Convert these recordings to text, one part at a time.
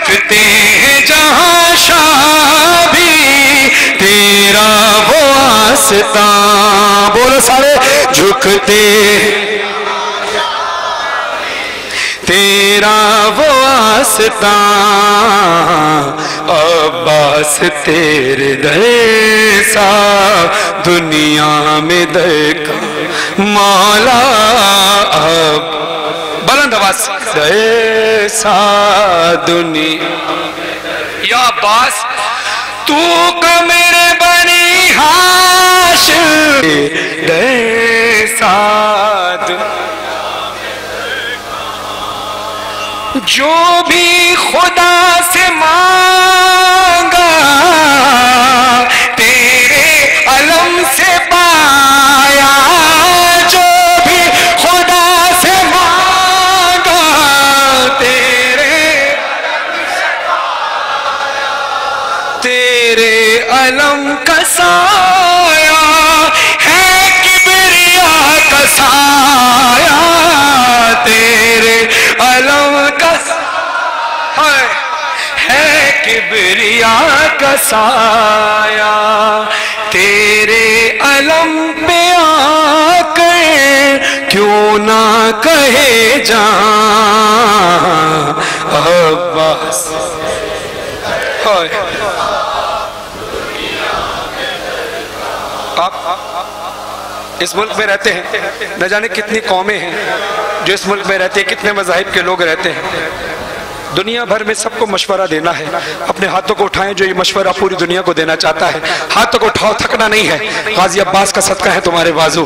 جھکتے ہیں جہاں شاہ بھی تیرا وہ آستان، بولو سارے، جھکتے تیرا وہ آستان، عباس تیرے جیسا دنیا میں دیکھا مولا، بلند آواز، جیسا دنیا، یا عباس تو کا میرے بنی ہاشم جیسا جو بھی خدا سے مانگا تیرے علم سے پایا، جو بھی خدا سے مانگا تیرے علم کا سایہ ہے، کبریا کا سایہ تیرے علم کا ہے، کبریا کا سایہ تیرے علم پہ آ کر کیوں نہ کہے جان عباس، آپ اس ملک میں رہتے ہیں، نہ جانے کتنی قومیں ہیں جو اس ملک میں رہتے ہیں، کتنے مذاہب کے لوگ رہتے ہیں، دنیا بھر میں سب کو مشورہ دینا ہے، اپنے ہاتھوں کو اٹھائیں جو یہ مشورہ پوری دنیا کو دینا چاہتا ہے، ہاتھوں کو اٹھاؤ، تھکنا نہیں ہے، غازی عباس کا صدقہ ہے تمہارے بازو۔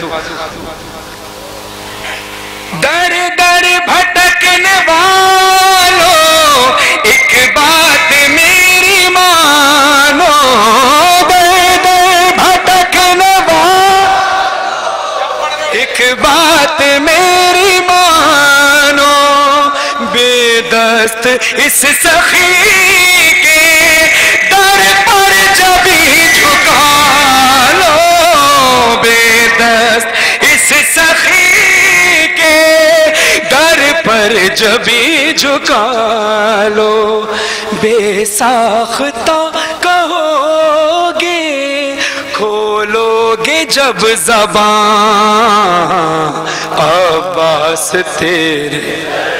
در در بھٹکنے والوں ایک بات میری مانو، در در بھٹکنے والوں ایک بات میری مانو، بے دست اس سخی کے در پر جبھی جھکا لو، بے دست اس سخی کے در پر جبھی جھکا لو، بے ساختہ کہو گے کھولو گے جب زبان عباس تیرے،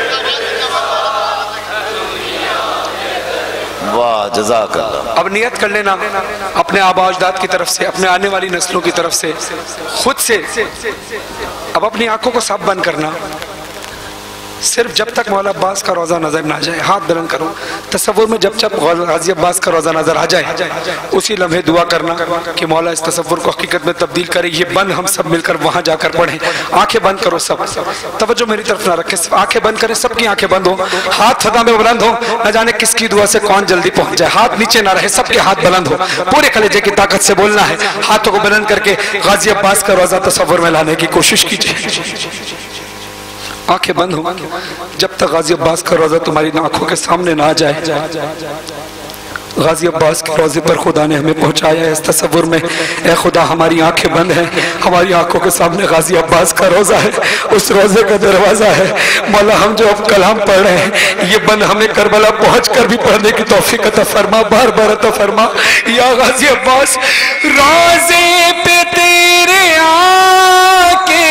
واہ جزاک اللہ۔ اب نیت کر لینا اپنے آباء اجداد کی طرف سے، اپنے آنے والی نسلوں کی طرف سے، خود سے، اب اپنی آنکھوں کو صاف بند کرنا، صرف جب تک مولا عباس کا روزہ نظر نہ جائے، ہاتھ بلند کرو، تصور میں جب جب غازی عباس کا روزہ نظر آ جائے اسی لمحے دعا کرنا کہ مولا اس تصور کو حقیقت میں تبدیل کرے۔ یہ بند ہم سب مل کر وہاں جا کر پڑھیں، آنکھیں بند کرو، سب توجہ میری طرف نہ رکھے، آنکھیں بند کریں، سب کی آنکھیں بند ہو، ہاتھ فضا میں بلند ہو، نہ جانے کس کی دعا سے کون جلدی پہنچ جائے، ہاتھ نیچے نہ رہے، سب کے ہاتھ بلند ہو، پورے کلیجے کی طاقت سے بولنا ہے، ہاتھوں کو بلند کر کے غازی عباس کا روزہ تصور میں لانے کی کوشش کیجیے، آنکھیں بند ہو، جب تک غازی عباس کا روزہ تمہاری آنکھوں کے سامنے نہ آ جائے۔ غازی عباس کے روزے پر خدا نے ہمیں پہنچایا ہے اس تصور میں، اے خدا ہماری آنکھیں بند ہیں، ہماری آنکھوں کے سامنے غازی عباس کا روزہ ہے، اس روزے کا دروازہ ہے، مولا ہم جو اب کلام پڑھ رہے ہیں یہ بند ہمیں کربلا پہنچ کر بھی پڑھنے کی توفیق عطا فرما، بار بار عطا فرما یا غازی عباس۔ روزے پہ تیرے آ کے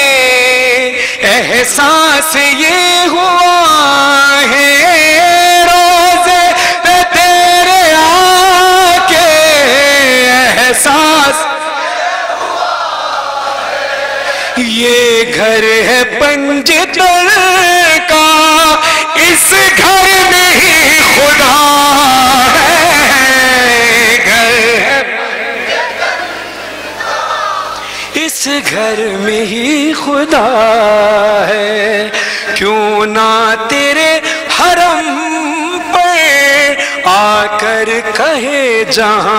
احساس یہ ہوا ہے، روزے پہ تیرے آ کے احساس یہ گھر ہے پنجتر کا، اس گھر میں ہی خدا ہے، گھر ہے اس گھر میں ہی خدا ہے، کیوں نہ تیرے حرم پر آ کر کہے جہاں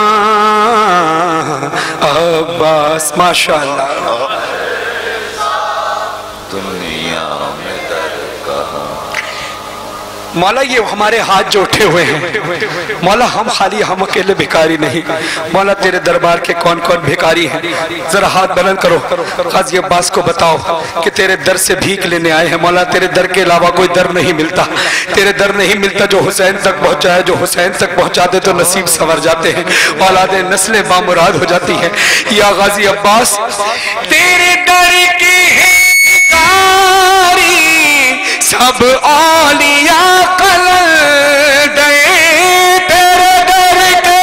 عباس، ماشاءاللہ دنیا میں در کہاں، مولا یہ ہمارے ہاتھ جو اٹھے ہوئے ہیں مولا ہم خالی ہم اکیلے بھکاری نہیں مولا تیرے دربار کے کون کون بھکاری ہیں ذرا ہاتھ بلند کرو قاضی عباس کو بتاؤ کہ تیرے در سے بھیک لینے آئے ہیں مولا تیرے در کے علاوہ کوئی در نہیں ملتا تیرے در نہیں ملتا جو حسین تک پہنچا ہے جو حسین تک پہنچا دے تو نصیب سنور جاتے ہیں اولاد نسلیں بامراد ہو جاتی ہیں یا غازی عباس تیرے در کی بھکاری سب اولیاء قلل گئے تیرے در کے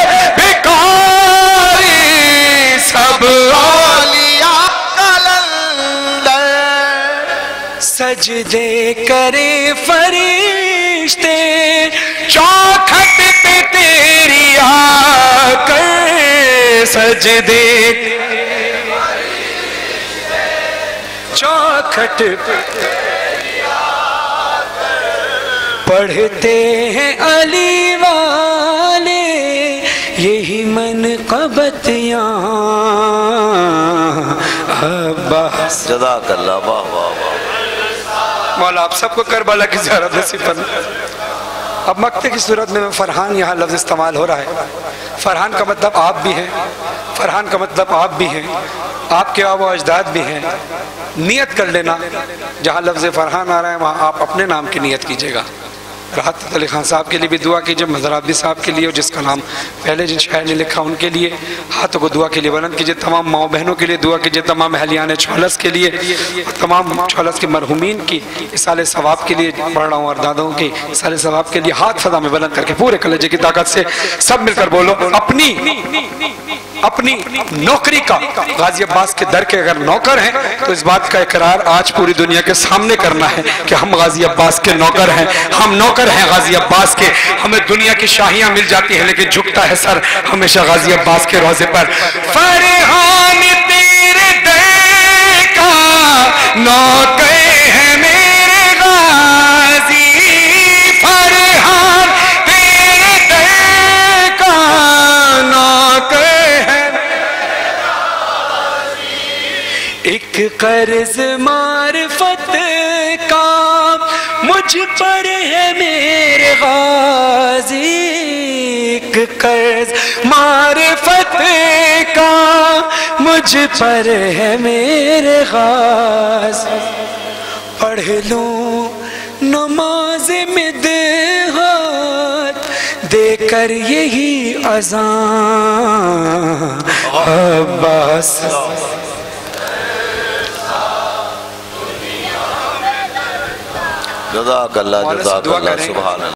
بھکاری سب اولیاء قلل گئے سجدے کرے فرشتے چوکھٹ پہ تیری آ کر سجدے چوکھٹ پہ پڑھتے ہیں علی والے یہی منقبتیاں عباس جزاک اللہ واہ واہ واہ مولا آپ سب کو کربلا کی زیارت نصیب فرمائے اب مقطع کی صورت میں فرحان یہاں لفظ استعمال ہو رہا ہے فرحان کا مطلب آپ بھی ہیں فرحان کا مطلب آپ بھی ہیں آپ کے آبا و اجداد بھی ہیں نیت کر لینا جہاں لفظ فرحان آ رہا ہے وہاں آپ اپنے نام کی نیت کیجئے گا راحت علی خان صاحب کے لیے بھی دعا کیجئے مظہر صاحب کے لیے جس کا نام پہلے جن شاعر نے لکھا ان کے لیے ہاتھوں کو دعا کے لیے بلند کیجئے تمام ماؤں بہنوں کے لیے دعا کیجئے تمام اہلیان چھولس کے لیے تمام چھولس کے مرحومین کی اصال ثواب کے لیے پڑھ رہا ہوں اور دادوں کی اصال ثواب کے لیے ہاتھ فضا میں بلند کر کے پورے کلیجے کی طاقت سے سب مل کر بولو اپنی نوکری کا غازی عباس کے در کے اگر نوکر ہیں تو اس بات کا اقرار آج پوری دنیا کے سامنے کرنا ہے کہ ہم غازی عباس کے نوکر ہیں ہم نوکر ہیں غازی عباس کے ہمیں دنیا کی شاہیاں مل جاتی ہیں لیکن جھکتا ہے سر ہمیشہ غازی عباس کے روزے پر فرحان تیرے در کا نوکر ہے میرے غازی فرحان تیرے در کا نوکر ایک قرض معرفت کا مجھ پر ہے میرے غازی ایک قرض معرفت کا مجھ پر ہے میرے غازی پڑھ لوں نماز مدحت دے کر یہی اذان عباس جزاک اللہ سبحان اللہ